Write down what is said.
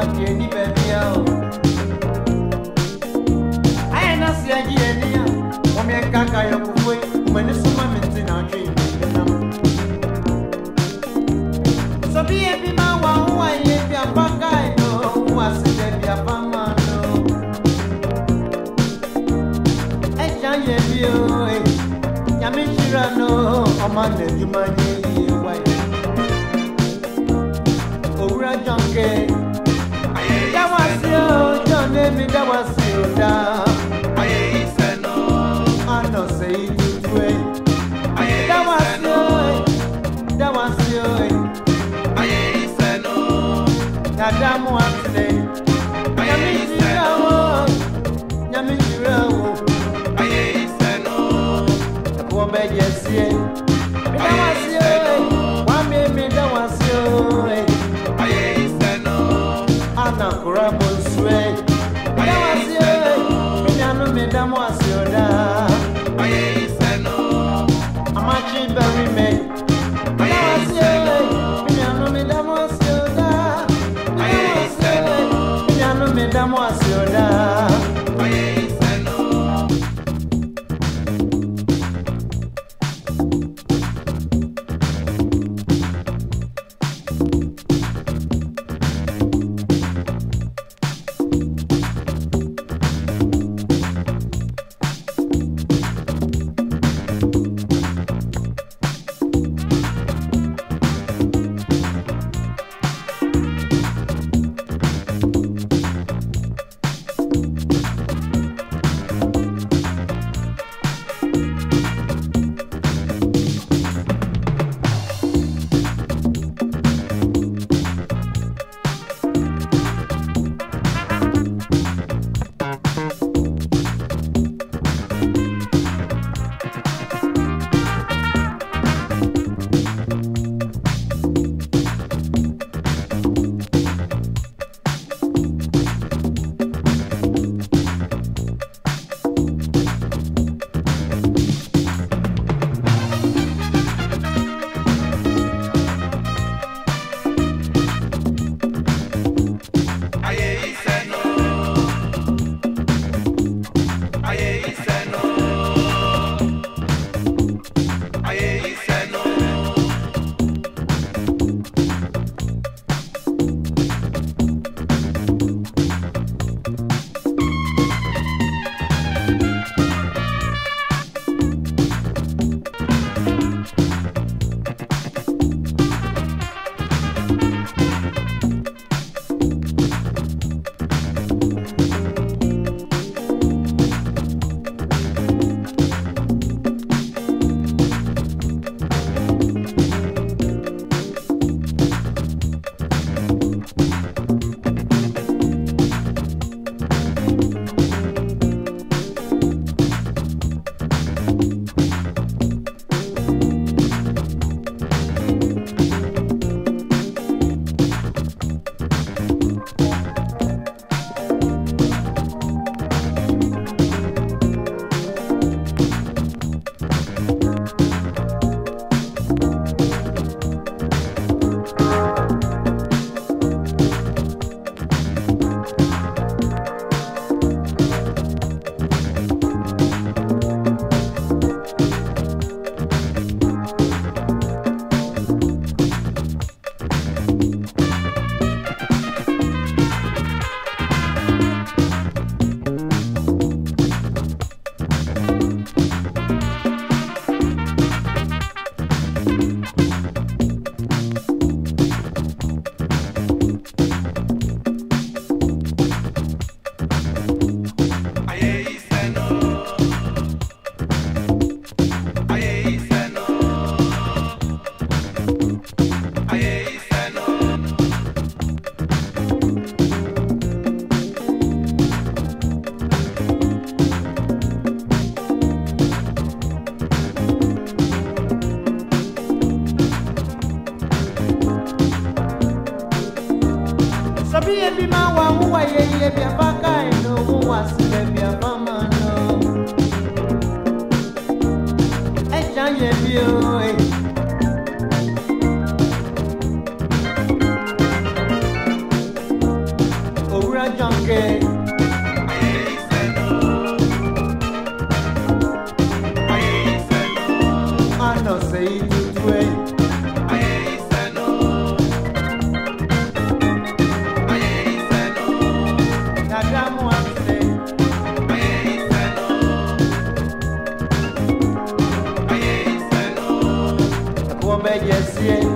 Kenny baby. I ain't not saying any. Woman can't go away when it's some moments in our dream. So be a man who I live your back. I know who I said your mama. I can't hear you. Yamishirano, a man that you might be away. Ora Junkie, that was you, John, that was you down. I said no, I don't say it to way. That was you, I said no, that damn one today. Yamishirano, I said no, the poor bed, yes, that was you, one baby, that was you. Kurabon sway. I say, Minano Madame was your da. I say no. I'm actually very made. I say, Minano Madame was your da. I say, Minano Madame was your da. I say no. Baby, my one who I live your back, I know who was your mama. I can't hear you. say to way. Yes, yeah.